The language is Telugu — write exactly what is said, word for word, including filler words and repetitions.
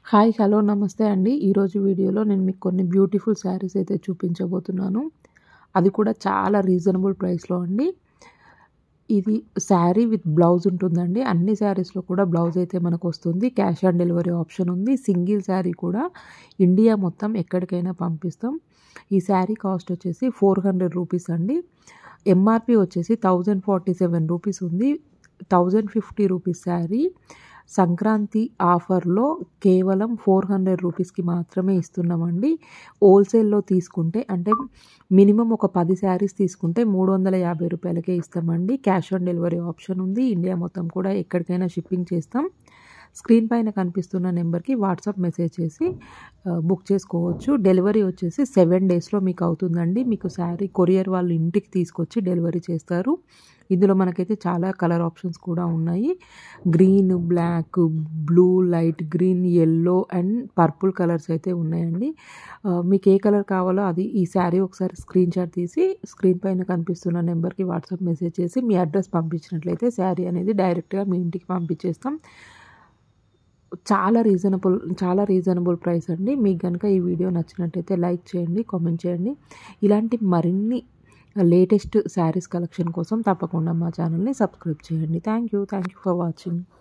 హాయ్ హలో నమస్తే అండి. ఈరోజు వీడియోలో నేను మీకు కొన్ని బ్యూటిఫుల్ శారీస్ అయితే చూపించబోతున్నాను. అది కూడా చాలా రీజనబుల్ ప్రైస్‌లో అండి. ఇది శారీ విత్ బ్లౌజ్ ఉంటుందండి. అన్ని శారీస్‌లో కూడా బ్లౌజ్ అయితే మనకొస్తుంది. క్యాష్ ఆన్ డెలివరీ ఆప్షన్ ఉంది. సింగిల్ శారీ కూడా ఇండియా మొత్తం ఎక్కడికైనా పంపిస్తాం. ఈ శారీ కాస్ట్ వచ్చేసి నాలుగు వందల రూపీస్ అండి. ఎంఆర్‌పి వచ్చేసి వెయ్యి నూట నలభై ఏడు రూపీస్ ఉంది. వెయ్యి యాభై రూపీస్ శారీ సంక్రాంతి ఆఫర్‌లో కేవలం నాలుగు వందల రూపీస్‌కి మాత్రమే ఇస్తున్నామండి. హోల్‌సేల్‌లో తీసుకుంటే అంటే మినిమమ్ ఒక పది శారీస్ తీసుకుంటే మూడు వందల యాభై రూపాయలకే ఇస్తామండి. క్యాష్ ఆన్ డెలివరీ ఆప్షన్ ఉంది. ఇండియా మొత్తం కూడా ఎక్కడికైనా షిప్పింగ్ చేస్తాం. స్క్రీన్ పైన కనిపిస్తున్న నెంబర్‌కి వాట్సాప్ మెసేజ్ చేసి బుక్ చేసుకోవచ్చు. డెలివరీ వచ్చేసి సెవెన్ డేస్‌లో మీకు అవుతుందండి. మీకు శారీ కొరియర్ వాళ్ళు ఇంటికి తీసుకొచ్చి డెలివరీ చేస్తారు. ఇందులో మనకైతే చాలా కలర్ ఆప్షన్స్ కూడా ఉన్నాయి. Green, black, blue, light green, yellow and purple colours అయితే ఉన్నాయండి. మీకు ఏ కలర్ కావాలో అది ఈ శారీ ఒకసారి స్క్రీన్ షాట్ తీసి స్క్రీన్ పైన కనిపిస్తున్న నెంబర్‌కి వాట్సాప్ మెసేజ్ చేసి మీ అడ్రస్ పంపించినట్లయితే శారీ అనేది డైరెక్ట్‌గా మీ ఇంటికి పంపించేస్తాం. చాలా రీజనబుల్ చాలా రీజనబుల్ ప్రైస్ అండి. మీకు గనుక ఈ వీడియో నచ్చినట్టయితే లైక్ చేయండి, కామెంట్ చేయండి. ఇలాంటి మరిన్ని లేటెస్ట్ శారీస్ కలెక్షన్ కోసం తప్పకుండా మా ఛానల్ని సబ్స్క్రైబ్ చేయండి. Thank you thank you for watching.